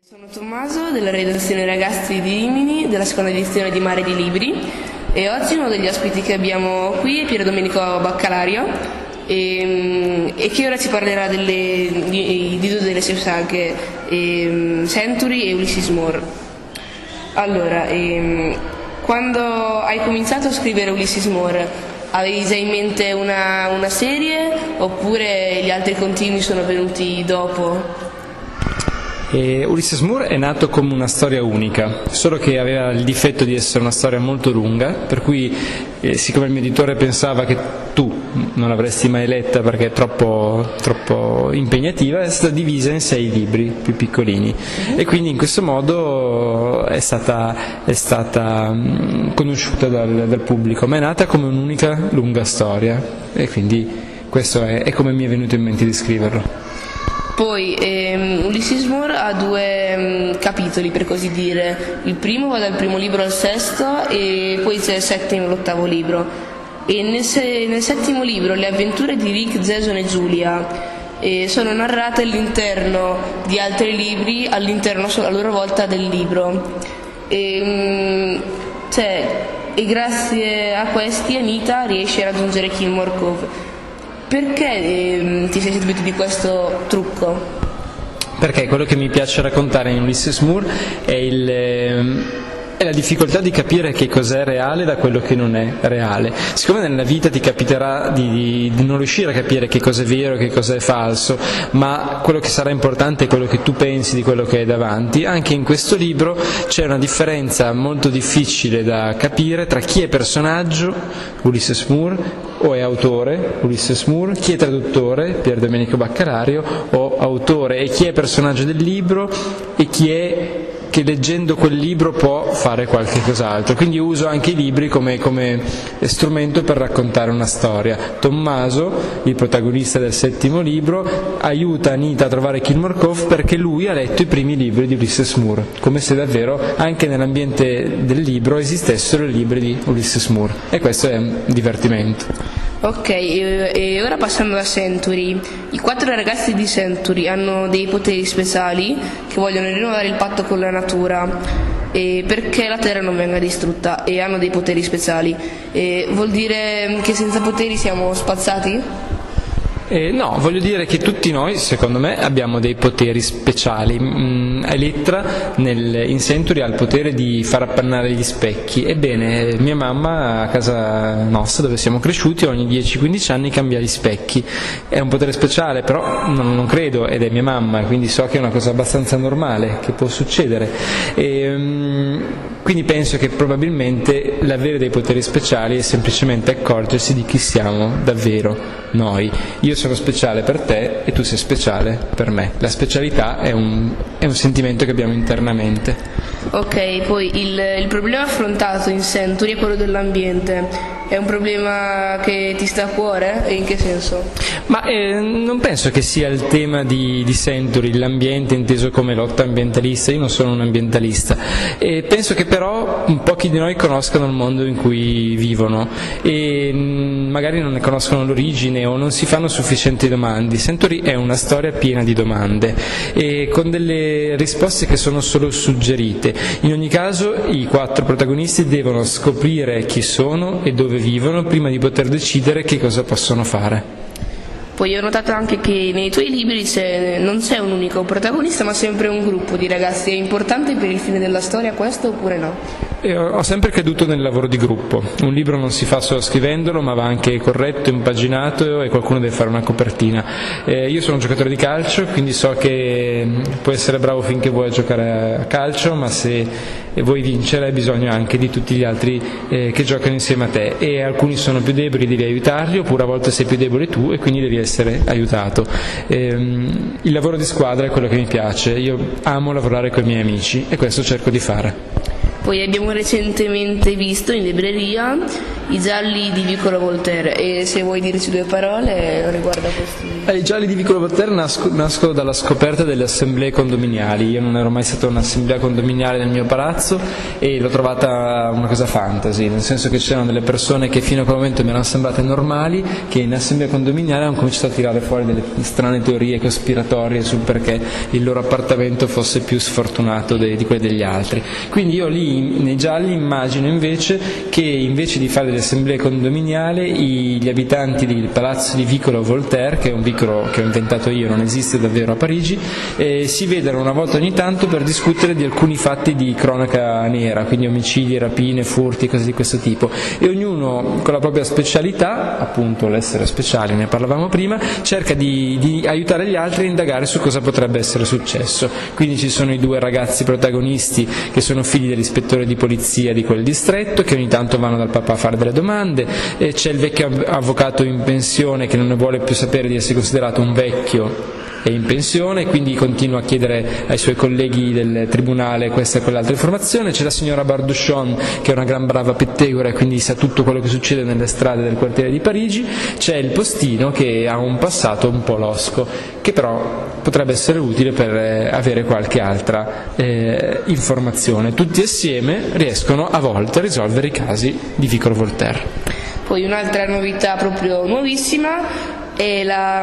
Sono Tommaso della redazione Ragazzi di Rimini della seconda edizione di Mare di Libri e oggi uno degli ospiti che abbiamo qui è Pier Domenico Baccalario e che ora ci parlerà di due delle sue saghe, Century e Ulysses Moore. Allora, quando hai cominciato a scrivere Ulysses Moore, avevi già in mente una serie oppure gli altri continui sono venuti dopo? Ulysses Moore è nato come una storia unica, solo che aveva il difetto di essere una storia molto lunga, per cui siccome il mio editore pensava che tu non l'avresti mai letta perché è troppo impegnativa, è stata divisa in 6 libri più piccolini e quindi in questo modo è stata conosciuta dal pubblico, ma è nata come un'unica lunga storia e quindi questo è come mi è venuto in mente di scriverlo. Poi Ulysses Moore ha 2 capitoli, per così dire. Il primo va dal primo libro al sesto e poi c'è il settimo e l'8° libro. E nel settimo libro le avventure di Rick, Jason e Julia sono narrate all'interno di altri libri, all'interno a loro volta del libro. E grazie a questi Anita riesce a raggiungere Kilmore Cove. Perché ti sei servito di questo trucco? Perché quello che mi piace raccontare in Ulysses Moore è la difficoltà di capire che cos'è reale da quello che non è reale. Siccome nella vita ti capiterà di non riuscire a capire che cosa è vero e che cosa è falso, ma quello che sarà importante è quello che tu pensi di quello che è davanti, anche in questo libro c'è una differenza molto difficile da capire tra chi è personaggio, Ulysses Moore, o è autore, Ulysses Moore, chi è traduttore, Pier Domenico Baccalario, o autore, e chi è personaggio del libro e chi è che leggendo quel libro può fare qualche cos'altro. Quindi uso anche i libri come strumento per raccontare una storia. Tommaso, il protagonista del 7° libro, aiuta Anita a trovare Kilmore Cove perché lui ha letto i primi libri di Ulysses Moore, come se davvero anche nell'ambiente del libro esistessero i libri di Ulysses Moore, e questo è un divertimento. Ok, e ora passando a Century. I 4 ragazzi di Century hanno dei poteri speciali che vogliono rinnovare il patto con la natura perché la Terra non venga distrutta, e hanno dei poteri speciali. Vuol dire che senza poteri siamo spazzati? No, voglio dire che tutti noi, secondo me, abbiamo dei poteri speciali. Elettra in Century ha il potere di far appannare gli specchi. Ebbene, mia mamma a casa nostra, dove siamo cresciuti, ogni 10-15 anni cambia gli specchi. È un potere speciale, però non credo, ed è mia mamma, quindi so che è una cosa abbastanza normale, che può succedere. Quindi penso che probabilmente l'avere dei poteri speciali è semplicemente accorgersi di chi siamo davvero noi. Io sono speciale per te e tu sei speciale per me. La specialità è un sentimento che abbiamo internamente. Ok, poi il problema affrontato in Century è quello dell'ambiente. È un problema che ti sta a cuore? E in che senso? Ma non penso che sia il tema di Century, l'ambiente inteso come lotta ambientalista. Io non sono un ambientalista e penso che però pochi di noi conoscano il mondo in cui vivono e magari non ne conoscono l'origine o non si fanno sufficienti domande. Century è una storia piena di domande e con delle risposte che sono solo suggerite. In ogni caso i 4 protagonisti devono scoprire chi sono e dove vivono prima di poter decidere che cosa possono fare. Poi ho notato anche che nei tuoi libri non c'è un unico protagonista ma sempre un gruppo di ragazzi. È importante per il fine della storia questo oppure no? Ho sempre creduto nel lavoro di gruppo. Un libro non si fa solo scrivendolo, ma va anche corretto, impaginato e qualcuno deve fare una copertina. Io sono un giocatore di calcio, quindi so che puoi essere bravo finché vuoi giocare a calcio, ma se vuoi vincere hai bisogno anche di tutti gli altri che giocano insieme a te, e alcuni sono più deboli, devi aiutarli, oppure a volte sei più debole tu e quindi devi essere aiutato. Il lavoro di squadra è quello che mi piace. Io amo lavorare con i miei amici e questo cerco di fare. Poi abbiamo recentemente visto in libreria I gialli di Vicolo Voltaire, e se vuoi dirci due parole riguardo a questi. I gialli di Vicolo Voltaire nascono dalla scoperta delle assemblee condominiali. Io non ero mai stato in un'assemblea condominiale nel mio palazzo e l'ho trovata una cosa fantasy, nel senso che c'erano delle persone che fino a quel momento mi erano sembrate normali, che in assemblea condominiale hanno cominciato a tirare fuori delle strane teorie cospiratorie sul perché il loro appartamento fosse più sfortunato di quelli degli altri. Quindi io lì nei gialli immagino invece che invece di fare delle assemblee condominiali gli abitanti del palazzo di Vicolo Voltaire, che è un vicolo che ho inventato io, non esiste davvero a Parigi, si vedono una volta ogni tanto per discutere di alcuni fatti di cronaca nera, quindi omicidi, rapine, furti, cose di questo tipo, e ognuno con la propria specialità, appunto l'essere speciali, ne parlavamo prima, cerca di aiutare gli altri a indagare su cosa potrebbe essere successo. Quindi ci sono i due ragazzi protagonisti che sono figli dell'ispettore di polizia di quel distretto, che ogni tanto vanno dal papà a fare delle domande, e c'è il vecchio avvocato in pensione che non ne vuole più sapere di essere considerato un vecchio e in pensione, quindi continua a chiedere ai suoi colleghi del tribunale questa e quell'altra informazione. C'è la signora Barduchon, che è una gran brava pettegora e quindi sa tutto quello che succede nelle strade del quartiere di Parigi. C'è il postino, che ha un passato un po' losco, che però potrebbe essere utile per avere qualche altra informazione. Tutti assieme riescono a volte a risolvere i casi di Vicolo Voltaire. Poi un'altra novità proprio nuovissima è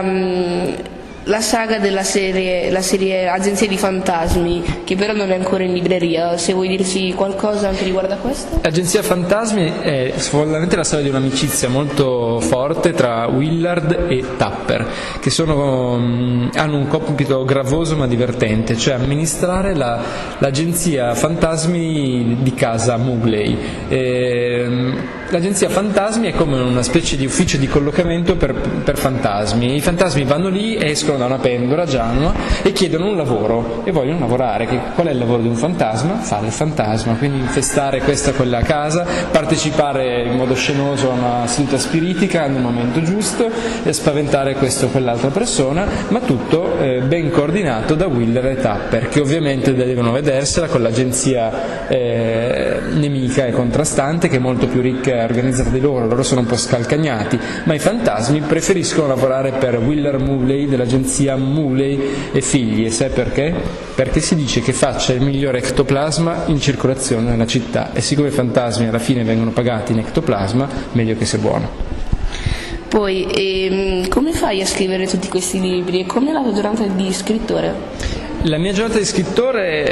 la saga della serie Agenzia di Fantasmi, che però non è ancora in libreria. Se vuoi dirci qualcosa anche riguardo a questo? Agenzia Fantasmi è fondamentalmente la storia di un'amicizia molto forte tra Willard e Tapper, che hanno un compito gravoso ma divertente, cioè amministrare l'agenzia Fantasmi di casa Mowgli. L'agenzia Fantasmi è come una specie di ufficio di collocamento per fantasmi. I fantasmi vanno lì, escono da una pendola gialla e chiedono un lavoro e vogliono lavorare. Qual è il lavoro di un fantasma? Fare il fantasma, quindi infestare questa o quella casa, partecipare in modo scenoso a una seduta spiritica nel momento giusto e spaventare questa o quell'altra persona, ma tutto ben coordinato da Willard e Tapper, che ovviamente devono vedersela con l'agenzia nemica e contrastante, che è molto più ricca e organizzata di loro sono un po' scalcagnati, ma i fantasmi preferiscono lavorare per Willard Mowgli dell'agenzia Mowgli e figli. E sai perché? Perché si dice che faccia il migliore ectoplasma in circolazione nella città, e siccome i fantasmi alla fine vengono pagati in ectoplasma, meglio che sia buono. Poi come fai a scrivere tutti questi libri e com'è la tua giornata di scrittore? La mia giornata di scrittore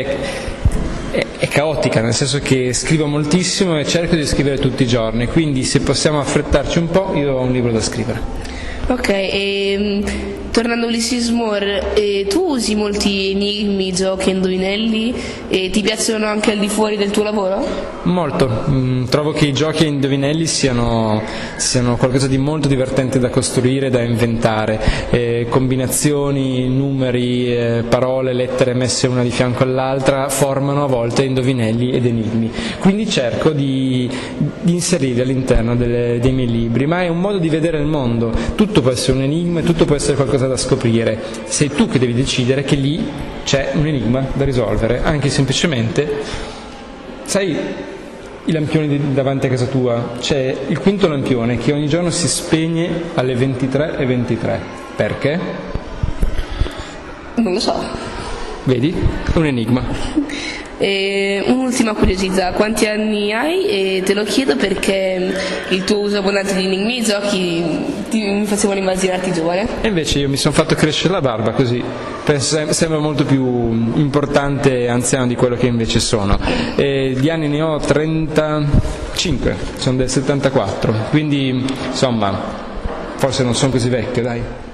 è caotica, nel senso che scrivo moltissimo e cerco di scrivere tutti i giorni, quindi se possiamo affrettarci un po', io ho un libro da scrivere. Ok, tornando a Ulysses Moore, tu usi molti enigmi, giochi, indovinelli, e ti piacciono anche al di fuori del tuo lavoro? Molto, trovo che i giochi e indovinelli siano qualcosa di molto divertente da costruire, da inventare, combinazioni, numeri, parole, lettere messe una di fianco all'altra formano a volte indovinelli ed enigmi, quindi cerco di inserirli all'interno dei miei libri, ma è un modo di vedere il mondo. Tutto può essere un enigma e tutto può essere qualcosa da scoprire, sei tu che devi decidere che lì c'è un enigma da risolvere, anche semplicemente, sai, i lampioni davanti a casa tua, c'è il quinto lampione che ogni giorno si spegne alle 23:23, perché? Non lo so. Vedi? È un enigma. Un'ultima curiosità, quanti anni hai? E te lo chiedo perché il tuo uso abbondante di enigmi e giochi mi facevano immaginarti giovane. E invece io mi sono fatto crescere la barba, così sembra molto più importante e anziano di quello che invece sono. Di anni ne ho 35, sono del 74, quindi insomma forse non sono così vecchio, dai.